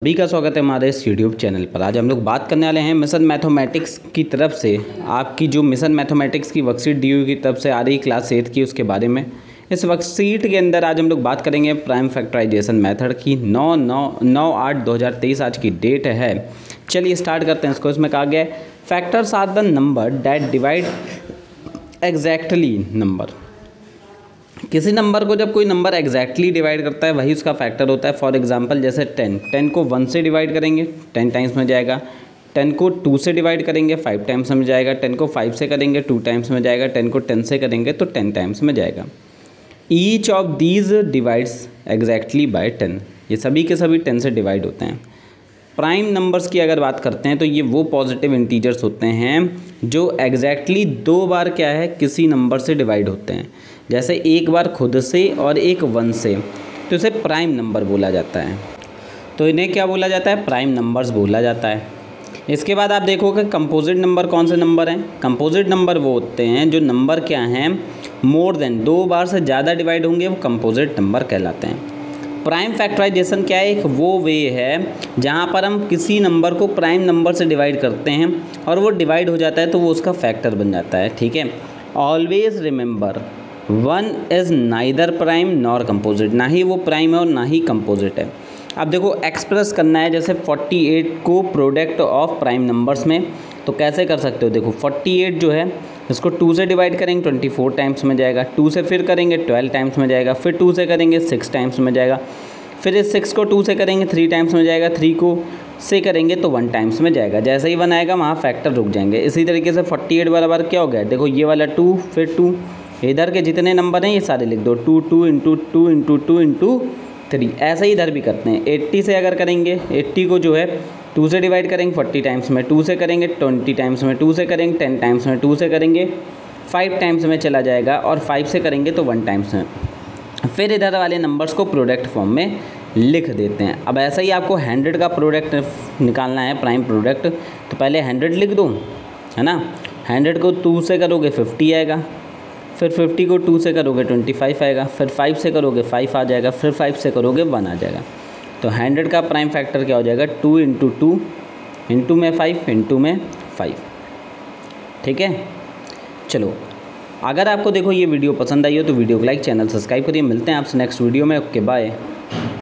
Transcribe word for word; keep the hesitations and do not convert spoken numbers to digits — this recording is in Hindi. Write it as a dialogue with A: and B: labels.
A: सभी का स्वागत है हमारे इस यूट्यूब चैनल पर। आज हम लोग बात करने वाले हैं मिशन मैथमेटिक्स की तरफ से आपकी जो मिशन मैथमेटिक्स की वर्कशीट डी यू की तरफ से आ रही क्लास एट की उसके बारे में। इस वर्कशीट के अंदर आज हम लोग बात करेंगे प्राइम फैक्टराइजेशन मेथड की। नौ नौ नौ आठ दो हज़ार तेईस आज की डेट है। चलिए स्टार्ट करते हैं इसको। इसमें कहा गया है factors are the number that divide exactly number. किसी नंबर को जब कोई नंबर एग्जैक्टली डिवाइड करता है वही उसका फैक्टर होता है। फॉर एग्जांपल जैसे टेन टेन को वन से डिवाइड करेंगे टेन टाइम्स में जाएगा। टेन को टू से डिवाइड करेंगे फाइव टाइम्स में जाएगा। टेन को फाइव से करेंगे टू टाइम्स में जाएगा। टेन को टेन से करेंगे तो टेन टाइम्स में जाएगा। Each of these divides exactly by ten. ये सभी के सभी टेन से डिवाइड होते हैं। प्राइम नंबर्स की अगर बात करते हैं तो ये वो पॉजिटिव इंटीजर्स होते हैं जो एग्जैक्टली दो बार क्या है किसी नंबर से डिवाइड होते हैं। जैसे एक बार खुद से और एक वन से, तो इसे प्राइम नंबर बोला जाता है। तो इन्हें क्या बोला जाता है? प्राइम नंबर्स बोला जाता है। इसके बाद आप देखोगे कंपोजिट नंबर कौन से नंबर हैं? कंपोजिट नंबर वो होते हैं जो नंबर क्या हैं मोर देन दो बार से ज़्यादा डिवाइड होंगे, वो कंपोजिट नंबर कहलाते हैं। प्राइम फैक्टराइजेशन क्या है? एक वो वे है जहाँ पर हम किसी नंबर को प्राइम नंबर से डिवाइड करते हैं और वो डिवाइड हो जाता है तो वो उसका फैक्टर बन जाता है। ठीक है। Always remember one is neither prime nor composite. ना ही वो प्राइम है और ना ही कंपोजिट है। अब देखो एक्सप्रेस करना है जैसे अड़तालीस को प्रोडक्ट ऑफ प्राइम नंबर्स में, तो कैसे कर सकते हो? देखो अड़तालीस जो है इसको टू से डिवाइड करेंगे चौबीस टाइम्स में जाएगा। टू से फिर करेंगे ट्वेल्व टाइम्स में जाएगा। फिर टू से करेंगे सिक्स टाइम्स में जाएगा। फिर इस सिक्स को टू से करेंगे थ्री टाइम्स में जाएगा। थ्री को से करेंगे तो वन टाइम्स में जाएगा। जैसे ही वन आएगा वहाँ फैक्टर रुक जाएंगे। इसी तरीके से अड़तालीस बराबर क्या हो गया? देखो ये वाला टू, फिर टू, इधर के जितने नंबर हैं ये सारे लिख दो। Two two into two into two into three. ऐसे ही इधर भी करते हैं। अस्सी से अगर करेंगे अस्सी को जो है टू से डिवाइड करेंगे चालीस टाइम्स में, टू से करेंगे बीस टाइम्स में, टू से करेंगे टेन टाइम्स में, टू से करेंगे फाइव टाइम्स में चला जाएगा और फाइव से करेंगे तो वन टाइम्स में। फिर इधर वाले नंबर्स को प्रोडक्ट फॉर्म में लिख देते हैं। अब ऐसा ही आपको हंड्रेड का प्रोडक्ट निकालना है, प्राइम प्रोडक्ट, तो पहले हंड्रेड लिख दो, है ना। हंड्रेड को टू से करोगे फिफ्टी आएगा। फिर फिफ्टी को टू से करोगे ट्वेंटी फाइव आएगा। फिर फाइव से करोगे फाइव आ जाएगा। फिर फाइव से करोगे वन आ जाएगा। तो हंड्रेड का प्राइम फैक्टर क्या हो जाएगा? टू इंटू टू इंटू में फाइव इंटू में फाइव। ठीक है। चलो, अगर आपको देखो ये वीडियो पसंद आई हो तो वीडियो को लाइक, चैनल सब्सक्राइब करिए। मिलते हैं आपसे नेक्स्ट वीडियो में। Okay bye.